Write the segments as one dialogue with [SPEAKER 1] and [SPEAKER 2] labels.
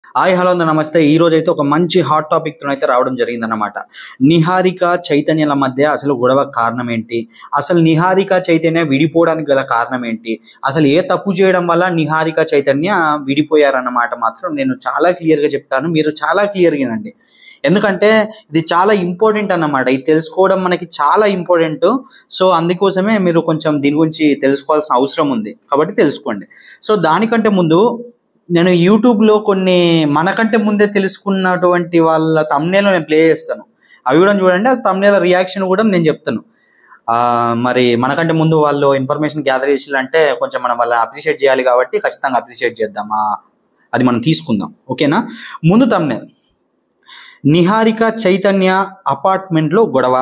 [SPEAKER 1] Hi hello నమస్తే. ఈ రోజు అయితే ఒక మంచి హాట్ టాపిక్ తో అయితే రావడం జరిగిందన్నమాట. నిహారిక చైతన్యల మధ్య అసలు గొడవ కారణం ఏంటి, అసలు నిహారిక చైతన్య విడిపోవడానికి గల కారణం ఏంటి, అసలు ఏ తప్పు చేయడం వల్ల నిహారిక చైతన్య విడిపోయారన్నమాట మాత్రం నేను చాలా క్లియర్గా చెప్తాను. మీరు చాలా క్లియర్గా వినండి, ఎందుకంటే ఇది చాలా ఇంపార్టెంట్ అన్నమాట. ఇది తెలుసుకోవడం మనకి చాలా ఇంపార్టెంట్. సో అందుకోసమే మీరు కొంచెం దీని గురించి తెలుసుకోవాల్సిన అవసరం ఉంది, కాబట్టి తెలుసుకోండి. సో దానికంటే ముందు నేను యూట్యూబ్లో కొన్ని మనకంటే ముందే తెలుసుకున్నటువంటి వాళ్ళ thumbnail నేను ప్లే చేస్తాను, అవి కూడా చూడండి. ఆ thumbnail రియాక్షన్ కూడా నేను చెప్తాను. మరి మనకంటే ముందు వాళ్ళు ఇన్ఫర్మేషన్ గ్యాదర్ చేయాలంటే కొంచెం మనం వాళ్ళని అప్రిషియేట్ చేయాలి, కాబట్టి ఖచ్చితంగా అప్రిషియేట్ చేద్దాం. అది మనం తీసుకుందాం, ఓకేనా. ముందు thumbnail, నిహారిక చైతన్య అపార్ట్మెంట్లో గొడవ.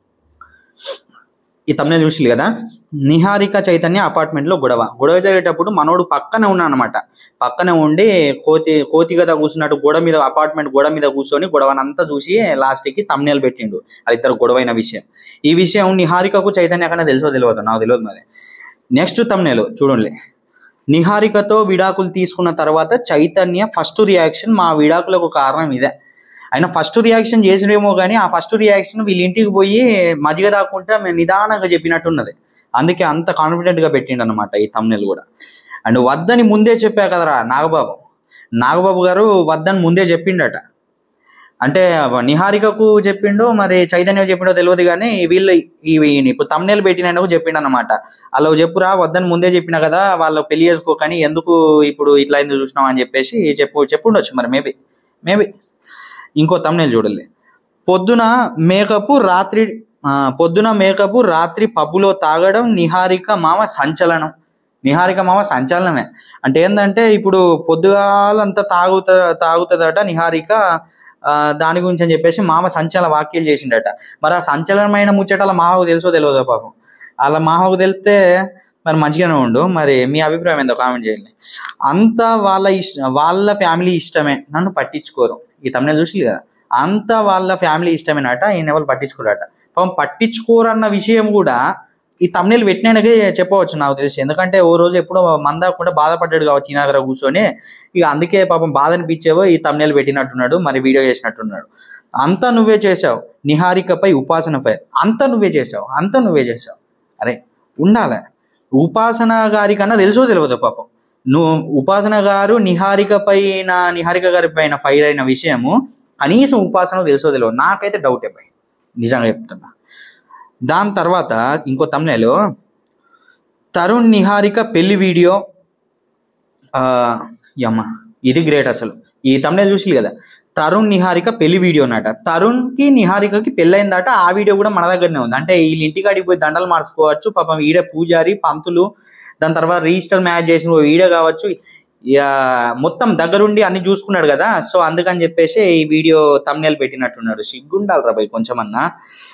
[SPEAKER 1] ఈ thumbnail చూసి కదా, నిహారిక చైతన్య అపార్ట్మెంట్లో గొడవ జరిగేటప్పుడు మనోడు పక్కనే ఉన్నా అనమాట. పక్కనే ఉండి కోతి కదా కూర్చున్నట్టు అపార్ట్మెంట్ గోడ మీద కూర్చొని గొడవనంతా చూసి లాస్ట్కి thumbnail పెట్టిండు. అది ఇద్దరు గొడవైన విషయం. ఈ విషయం నిహారికకు చైతన్య కన్నా తెలియదు, నాకు తెలియదు. మరి నెక్స్ట్ thumbnail చూడండి, నిహారికతో విడాకులు తీసుకున్న తర్వాత చైతన్య ఫస్ట్ రియాక్షన్, మా విడాకులకు కారణం ఇదే. ఆయన ఫస్ట్ రియాక్షన్ చేసినేమో కానీ ఆ ఫస్ట్ రియాక్షన్ వీళ్ళ ఇంటికి పోయి మజ్జిగ దాక్కుంటే మేము నిదానంగా చెప్పినట్టున్నది. అందుకే అంత కాన్ఫిడెంట్గా పెట్టిండు అనమాట ఈ thumbnail కూడా. అండ్ వద్దని ముందే చెప్పా కదరా నాగబాబు గారు వద్దని ముందే చెప్పిండట. అంటే నిహారికకు చెప్పిండో మరి చైతన్య చెప్పిండో తెలియదు, కానీ వీళ్ళు ఇప్పుడు thumbnail పెట్టిన చెప్పిండు అనమాట. అలా చెప్పురా, వద్దని ముందే చెప్పినా కదా, వాళ్ళు పెళ్లి చేసుకోకని, ఎందుకు ఇప్పుడు ఇట్లా ఎందుకు చూసినాం అని చెప్పేసి చెప్పుండొచ్చు మరి, మేబీ. ఇంకో thumbnail చూడాలి, పొద్దున మేకప్ రాత్రి పబ్బులో తాగడం నిహారిక మామ సంచలనమే. అంటే ఏంటంటే ఇప్పుడు పొద్దుగాలంతా తాగుతుందట నిహారిక, దాని గురించి అని చెప్పేసి మామ సంచలన వ్యాఖ్యలు చేసిండట. మరి ఆ సంచలనమైన ముచ్చట అలా మామకు తెలుసో తెలియదో పాపం. అలా మామకు తెలిస్తే మరి మంచిగానే ఉండు. మరి మీ అభిప్రాయం ఏందో కామెంట్ చేయండి. అంతా వాళ్ళ ఫ్యామిలీ ఇష్టమే, నన్ను పట్టించుకోరు. ఈ thumbnail చూసి కదా, అంతా వాళ్ళ ఫ్యామిలీ ఇష్టమేనట, ఈయన ఎవరు పట్టించుకోరట. పాపం పట్టించుకోరన్న విషయం కూడా ఈ thumbnail పెట్టినాకే చెప్పవచ్చు నాకు తెలిసి. ఎందుకంటే ఓ రోజు ఎప్పుడో మందాకుండా బాధపడ్డాడు కావచ్చు ఈ దగ్గర కూర్చొని, ఇక అందుకే పాపం బాధ అనిపించేవో ఈ thumbnail పెట్టినట్టున్నాడు, మరి వీడియో చేసినట్టున్నాడు. అంతా నువ్వే చేసావు, నిహారికపై ఉపాసన ఫైర్, అంతా నువ్వే చేసావు. అరే ఉండాలి, ఉపాసన గారి కన్నా తెలుసో తెలియదు పాపం. ఉపాసన గారు నిహారిక గారి పైన ఫైర్ అయిన విషయము కనీసం ఉపాసన తెలుసో తెలియదు. నాకైతే డౌటే పై, నిజంగా చెప్తున్నా. దాని తర్వాత ఇంకో thumbnail, తరుణ్ నిహారిక పెళ్లి వీడియో. ఇది గ్రేట్ అసలు. ఈ thumbnail చూసి కదా, తరుణ్ నిహారిక పెళ్లి వీడియో అన్నట. తరుణ్కి నిహారికకి పెళ్ళయిందట. ఆ వీడియో కూడా మన దగ్గరనే ఉంది. అంటే వీళ్ళ ఇంటికాడికి పోయి దండలు మార్చుకోవచ్చు పాపం. ఈడే పూజారి పంతులు, దాని తర్వాత రిజిస్టర్ మ్యారేజ్ చేసిన వీడియో కావచ్చు, మొత్తం దగ్గరుండి అన్ని చూసుకున్నాడు కదా. సో అందుకని చెప్పేసి ఈ వీడియో thumbnail పెట్టినట్టున్నాడు. సిగ్గుండాలి రా భయ్ కొంచెమన్నా.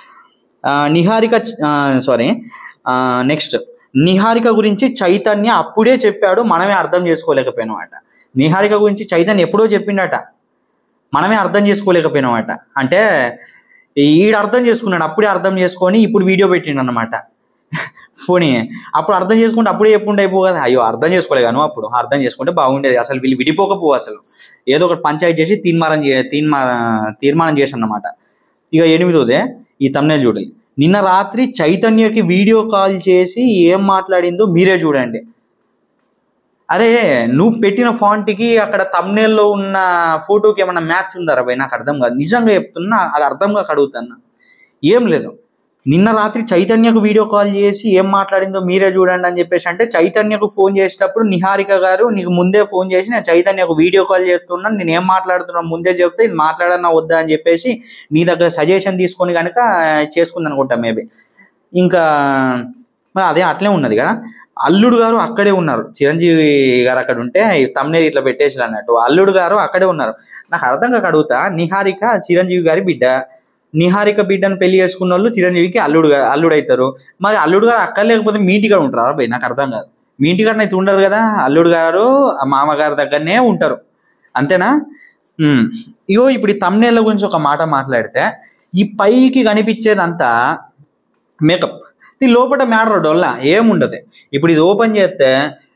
[SPEAKER 1] నెక్స్ట్, నిహారిక గురించి చైతన్య అప్పుడే చెప్పాడు, మనమే అర్థం చేసుకోలేకపోయినామట. నిహారిక గురించి చైతన్య ఎప్పుడో చెప్పిండట, మనమే అర్థం చేసుకోలేకపోయినామట. అంటే ఈడు అర్థం చేసుకున్నాడు, అప్పుడే అర్థం చేసుకొని ఇప్పుడు వీడియో పెట్టిండు అన్నమాట. పోనీ అప్పుడు అర్థం చేసుకుంటే అప్పుడే చెప్పుంటే అయిపో కదా. అయ్యో అర్థం చేసుకోలేగాను, అప్పుడు అర్థం చేసుకుంటే బాగుండేది. అసలు వీళ్ళు విడిపోకపోవు, అసలు ఏదో ఒకటి పంచాయతీ చేసి తీర్మానం చేసి అన్నమాట. ఇక 8వ ఈ thumbnail చూడాలి, నిన్న రాత్రి చైతన్యకి వీడియో కాల్ చేసి ఏం మాట్లాడిందో మీరే చూడండి. అరే నువ్వు పెట్టిన ఫాంట్కి అక్కడ thumbnailలో ఉన్న ఫోటోకి ఏమన్నా మ్యాచ్ ఉందారా భయ్? నాకు అర్థం కాదు, నిజంగా చెప్తున్నా. అది అర్థం కాక అడుగుతున్నా. ఏం లేదు, నిన్న రాత్రి చైతన్యకు వీడియో కాల్ చేసి ఏం మాట్లాడిందో మీరే చూడండి అని చెప్పేసి అంటే, చైతన్యకు ఫోన్ చేసేటప్పుడు నిహారిక గారు నీకు ముందే ఫోన్ చేసి నేను చైతన్యకు వీడియో కాల్ చేస్తున్నాను, నేను ఏం మాట్లాడుతున్నాను ముందే చెప్తే ఇది మాట్లాడన్నా వద్దా అని చెప్పేసి నీ దగ్గర సజెషన్ తీసుకొని కనుక చేసుకుంది అనుకుంటా మేబీ. ఇంకా అదే అట్లే ఉన్నది కదా. అల్లుడు గారు అక్కడే ఉన్నారు, చిరంజీవి గారు అక్కడ ఉంటే ఈ thumbnail ఇట్లా పెట్టేసి అన్నట్టు. అల్లుడు గారు అక్కడే ఉన్నారు. నాకు అర్థం కాక అడుగుతా, నిహారిక చిరంజీవి గారి బిడ్డ, నిహారిక బిడ్డను పెళ్లి చేసుకున్న వాళ్ళు చిరంజీవికి అల్లుడు అవుతారు. మరి అల్లుడు గారు అక్కడ లేకపోతే మీ ఇంటికాడ ఉంటారా భయ్? నాకు అర్థం కాదు. మీ ఇంటికాడ అయితే ఉండరు కదా, అల్లుడు గారు మామగారి దగ్గరనే ఉంటారు, అంతేనా? ఇగో ఇప్పుడు ఈ thumbnail గురించి ఒక మాట మాట్లాడితే, ఈ పైకి కనిపించేదంతా మేకప్, ఇది లోపల మ్యాటర్ డొల్లా ఏముండదు. ఇప్పుడు ఇది ఓపెన్ చేస్తే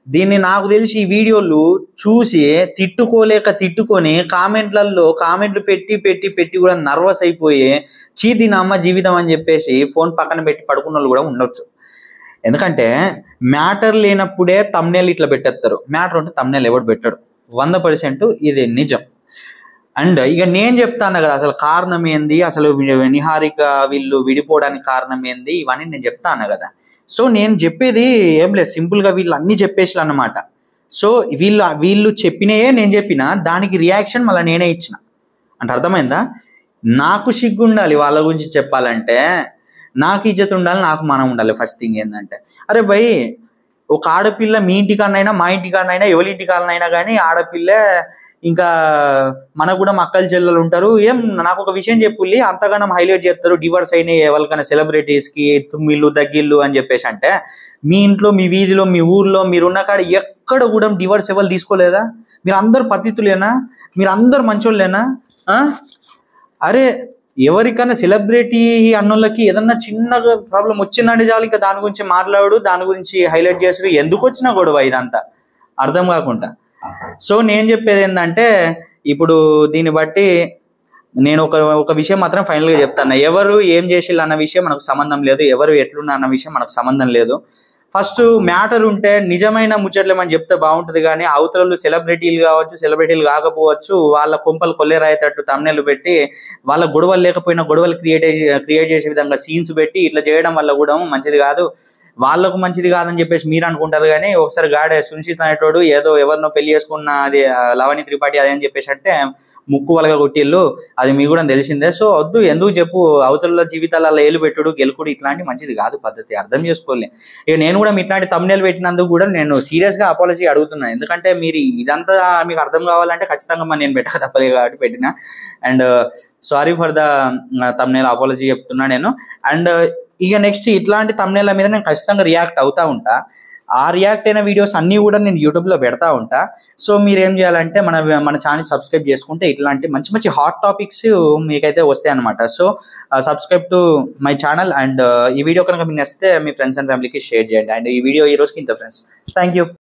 [SPEAKER 1] దీన్ని నాకు తెలిసి ఈ వీడియోలు చూసి తిట్టుకొని కామెంట్లు పెట్టి కూడా నర్వస్ అయిపోయి దీని అమ్మ జీవితం అని చెప్పేసి ఫోన్ పక్కన పెట్టి పడుకున్న వాళ్ళు కూడా ఉండొచ్చు. ఎందుకంటే మ్యాటర్ లేనప్పుడే తమ్నేల్ ఇట్లా పెట్టేస్తారు. మ్యాటర్ ఉంటే తమ్నేల్ ఎవడు పెట్టాడు, 100% ఇది నిజం. అండ్ ఇక నేను చెప్తాను కదా అసలు కారణం ఏంది, అసలు నిహారిక వీళ్ళు విడిపోవడానికి కారణం ఏంది, ఇవన్నీ నేను చెప్తాను కదా. సో నేను చెప్పేది ఏం లేదు, సింపుల్గా వీళ్ళు అన్నీ చెప్పేసి అన్నమాట. సో వీళ్ళు చెప్పినయే నేను చెప్పిన, దానికి రియాక్షన్ మళ్ళీ నేనే ఇచ్చిన. అంటే అర్థమైందా? నాకు సిగ్గు ఉండాలి వాళ్ళ గురించి చెప్పాలంటే, నాకు ఇజ్జత్ ఉండాలి, నాకు మనం ఉండాలి. ఫస్ట్ థింగ్ ఏంటంటే, అరే భయ్ ఒక ఆడపిల్ల మీ ఇంటికాడనైనా మా ఇంటికాడనైనా ఎవరి ఇంటికాడనైనా కానీ ఆడపిల్ల, ఇంకా మనకు కూడా మక్కలు చెల్లెలు ఉంటారు. ఏం నాకు ఒక విషయం చెప్పుల్లి, అంతగానం హైలైట్ చేస్తారు డివర్స్ అయినాయి ఎవరికైనా సెలబ్రిటీస్కి తుమ్మిళ్ళు దగ్గిళ్ళు అని చెప్పేసి. అంటే మీ ఇంట్లో, మీ వీధిలో, మీ ఊర్లో మీరున్న కాడ ఎక్కడ కూడా డివర్స్ ఎవరు తీసుకోలేదా? మీరు అందరు పతితులేనా? మీరు అందరు మంచోళ్ళేనా? అరే ఎవరికైనా సెలబ్రిటీ అన్నోళ్ళకి ఏదన్నా చిన్నగా ప్రాబ్లం వచ్చిందంటే చాలు ఇక దాని గురించి మాట్లాడు, దాని గురించి హైలైట్ చేస్తారు. ఎందుకు వచ్చినా గొడవ ఇదంతా అర్థం కాకుండా. సో నేను చెప్పేది ఏంటంటే, ఇప్పుడు దీన్ని బట్టి నేను ఒక విషయం మాత్రం ఫైనల్గా చెప్తాను. ఎవరు ఏం చేసిల్లు అన్న విషయం మనకు సంబంధం లేదు, ఎవరు ఎట్లున్నా అన్న విషయం మనకు సంబంధం లేదు. ఫస్ట్ మ్యాటర్ ఉంటే నిజమైన ముచ్చట్లు మనం చెప్తే బాగుంటుంది. కానీ అవతల సెలబ్రిటీలు కావచ్చు, సెలబ్రిటీలు కాకపోవచ్చు, వాళ్ళ కొంపలు కొల్లేరాయేటట్టు తమ్నేలు పెట్టి వాళ్ళ గొడవలు లేకపోయినా గొడవలు క్రియేట్ చేసే విధంగా సీన్స్ పెట్టి ఇట్లా చేయడం వల్ల కూడా మంచిది కాదు. వాళ్ళకు మంచిది కాదని చెప్పేసి మీరు అనుకుంటారు. కానీ ఒకసారి గాడే సునిశ్చిత్ అనేటోడు ఏదో ఎవరినో పెళ్లి చేసుకున్న అది లవణి త్రిపాఠి అదే అని చెప్పేసి అంటే ముక్కు వలగా కొట్టిళ్ళు, అది మీకు కూడా తెలిసిందే. సో వద్దు, ఎందుకు చెప్పు, అవతల జీవితాలలో ఏలు పెట్టుడు గెలుకుడు ఇట్లాంటి మంచిది కాదు పద్ధతి, అర్థం చేసుకోలే. ఇక నేను కూడా ఇట్లాంటి తమ్నేల్ పెట్టినందుకు కూడా నేను సీరియస్గా అపాలజీ అడుగుతున్నాను. ఎందుకంటే మీరు ఇదంతా మీకు అర్థం కావాలంటే ఖచ్చితంగా నేను పెట్టక తప్పదు కాబట్టి పెట్టిన. And sorry for the thumbnail, apology చెప్తున్నా నేను. అండ్ ఇక నెక్స్ట్ ఇట్లాంటి తమ్నేల మీద నేను ఖచ్చితంగా రియాక్ట్ అవుతా ఉంటా. ఆ రియాక్ట్ అయిన వీడియోస్ అన్నీ కూడా నేను యూట్యూబ్లో పెడతా ఉంటా. సో మీరు ఏం చేయాలంటే మన ఛానల్ సబ్స్క్రైబ్ చేసుకుంటే ఇట్లాంటి మంచి మంచి హాట్ టాపిక్స్ మీకైతే వస్తాయి అనమాట. So subscribe to my channel. And ఈ వీడియో కనుక మీకు నచ్చితే మీ ఫ్రెండ్స్ అండ్ ఫ్యామిలీకి షేర్ చేయండి. అండ్ ఈ వీడియో ఈ రోజుకి ఇంత ఫ్రెండ్స్. Thank you.